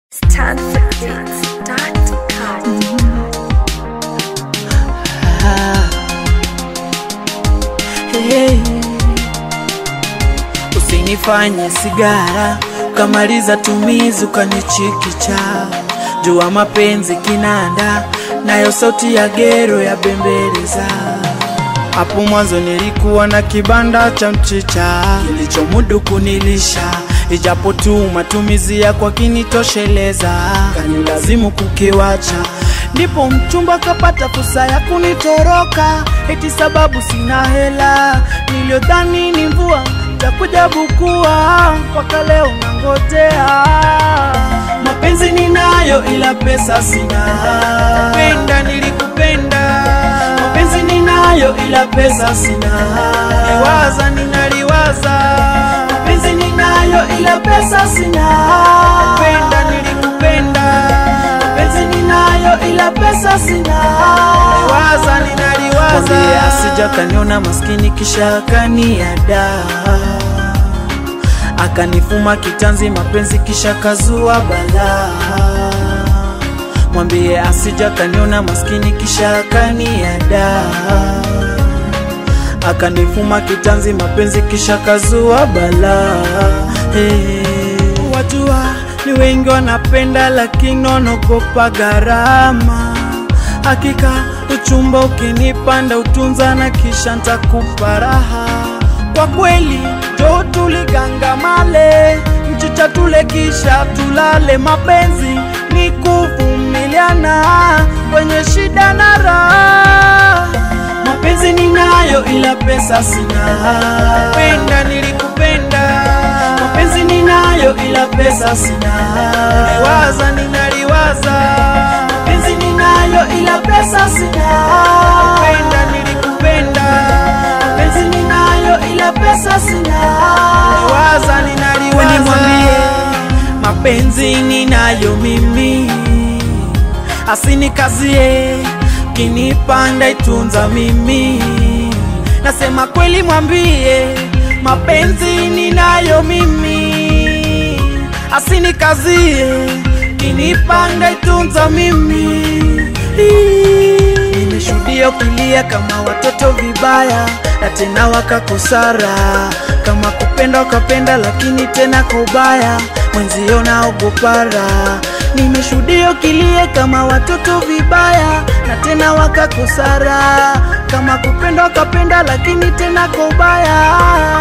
StanfordBeats.com. Hey. Usinifanye sigara ukamaliza tumizi ukanichikicha. Jua mapenzi kinanda nayo sauti ya gero ya bembeleza. Hapo mwanzo nilikuwa na kibanda cha mchicha kilichomudu kunilisha, ijapo tu matumizi ya kwa kinitosheleza, kanilazimu kukiwacha. Ndipo mchumba kapata fursa ya kunitoroka, eti sababu sina hela. Niliodhani ni mvua takuja bukua, mpaka leo nangojea. Mapenzi ninayo ila pesa sina, penda nilikupenda. Mapenzi ninayo ila pesa sina, liwaza ninaliwaza. Mapenzi ninayo ila pesa sina, penda nilikupenda. Mapenzi ninayo ila pesa sina, liwaza ninaliwaza. Asija kaniona maskini kisha kaniada, akanifuma kitanzi mapenzi kisha kazua bala. Mwambie asija kaniona maskini kisha kaniada, akanifuma kitanzi mapenzi kisha kazua bala. Hey. Wajua ni wengi wanapenda lakini wanaogopa gharama. Hakika uchumba ukinipanda utunza na kisha nitakupa raha. Kwa kweli jo tuligangamale, mchicha tule kisha tulale. Mapenzi ni kuvumiliana kwenye shida na raha. Mapenzi ninayo ila pesa sina, penda nilikupenda. Mapenzi ninayo ila pesa sina, liwaza ninaliwaza. Mapenzi ninayo ila pesa sina, penda nilikupenda. Mapenzi ninayo ila pesa sina, liwaza ninaliwaza. Nimwambie mapenzi ninayo mimi, asinikazie kinipanda itunza mimi. Nasema kweli mwambie mapenzi ninayo mimi, asinikazie kinipanda itunza mimi. Nimeshuhudia kulia kama watoto vibaya na tena wakakusara. Kama kupenda wakapenda lakini tena kwa ubaya, mwenzio naogopara. Nimeshuhudia kilia kama watoto vibaya na tena wakakusara. Kama kupenda wakapenda lakini tena kwa ubaya.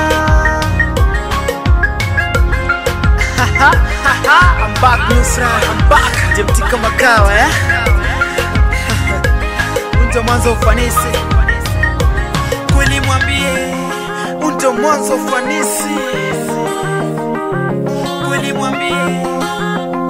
I'm back Nusra, I'm back. Jemtika makawa ya unto mwanzo ufanisi. Kweli mwambie unto mwanzo ufanisi. Kweli mwambie